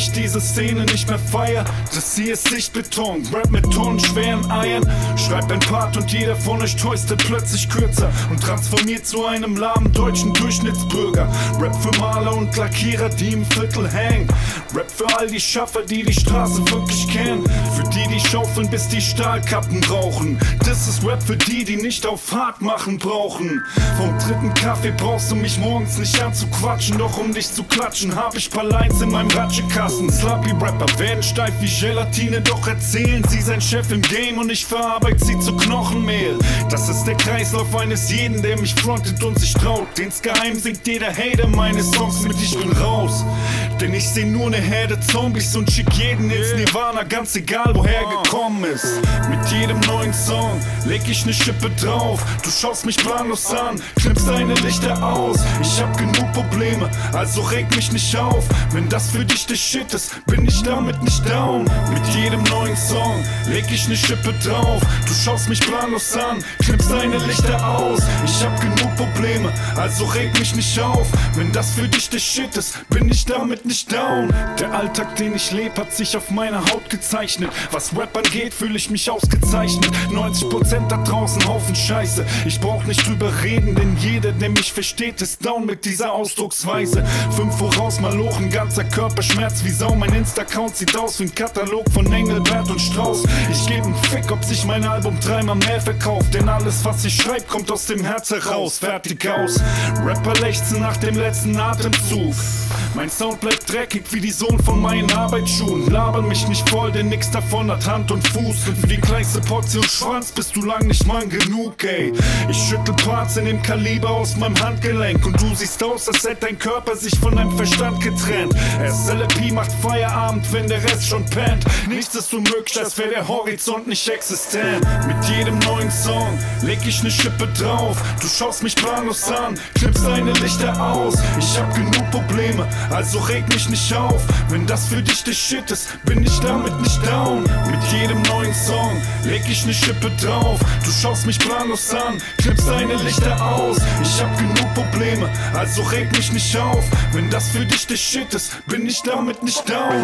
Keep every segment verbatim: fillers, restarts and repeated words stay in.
ich diese Szene nicht mehr feier. Das hier ist Sichtbeton, Rap mit tonnenschweren Eiern. Schreib ein Part und jeder von euch täustet plötzlich kürzer und transformiert zu einem lahmen deutschen Durchschnittsbürger. Rap für Maler und Lackierer, die im Viertel hängen. Rap für all die Schaffer, die die Straße wirklich kennen. Für die, die schaufeln, bis die Stahlkappen rauchen. Das ist Rap für die, die nicht auf hart machen brauchen. Vom dritten Kaffee brauchst du mich morgens nicht anzuquatschen. Doch um dich zu klatschen, hab ich paar Lines in meinem Ratschekasten. Sloppy-Rapper werden steif wie Gelatine, doch erzählen sie sein Chef im Game und ich verarbeite sie zu Knochenmehl. Das ist der Kreislauf eines jeden, der mich frontet und sich traut. Insgeheim singt jeder Hater meine Songs mit ich bin raus. Denn ich seh nur ne Herde Zombies und schick jeden ins Nirvana, ganz egal woher gekommen ist. Mit jedem neuen Song leg ich ne Schippe drauf. Du schaust mich planlos an, knippst deine Lichter aus. Ich hab genug Probleme, also reg mich nicht auf. Wenn das für dich der Shit ist, bin ich damit nicht down. Mit jedem neuen Song leg ich ne Schippe drauf. Du schaust mich planlos an, knippst deine Lichter aus. Ich hab genug Probleme, also reg mich nicht auf. Wenn das für dich der Shit ist, bin ich damit nicht down. Der Alltag, den ich leb, hat sich auf meiner Haut gezeichnet. Was Rap angeht, fühle ich mich ausgezeichnet. neunzig Prozent da draußen Haufen Scheiße. Ich brauch nicht drüber reden, denn jeder, der mich versteht, ist down mit dieser Ausdrucksweise. Fünf voraus, Malochen, ganzer Körper schmerzt wie Sau. Mein Insta-Account sieht aus wie ein Katalog von Engelbert und Strauß. Ich geb einen Fick, ob sich mein Album dreimal mehr verkauft. Denn alles, was ich schreib, kommt aus dem Herz heraus. Fertig aus. Rapper lechzen nach dem letzten Atemzug. Mein Sound bleibt dreckig wie die Sohn von meinen Arbeitsschuhen. Laber mich nicht voll, denn nix davon hat Hand und Fuß. Und für die kleinste Portion Schwanz bist du lang nicht Mann genug, ey. Ich schüttel Parts in dem Kaliber aus meinem Handgelenk. Und du siehst aus, als hätte dein Körper sich von deinem Verstand getrennt. S L P macht Feierabend, wenn der Rest schon pennt. Nichts ist so möglich, als wäre der Horizont nicht existent. Mit jedem neuen Song leg ich ne Schippe drauf. Du schaust mich planlos an, knippst deine Lichter aus. Ich hab genug Probleme, also reg mich nicht auf. Wenn das für dich der Shit ist, bin ich damit nicht down. Mit jedem neuen Song leg ich ne Schippe drauf. Du schaust mich planlos an, knippst deine Lichter aus. Ich hab genug Probleme, also reg mich nicht auf. Wenn das für dich der Shit ist, bin ich damit nicht down.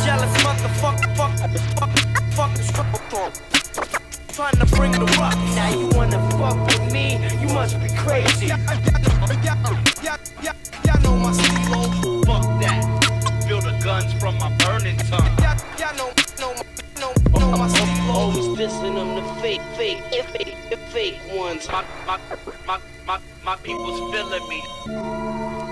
Trying to bring the rock, now you wanna fuck with me, you must be crazy. Y'all know my stilo. Fuck that, feel the guns from my burning tongue. Y'all know, know, know, know my stilo. Always dissing them, the fake, fake, fake, fake ones. My, my, my, my, my people's feeling me.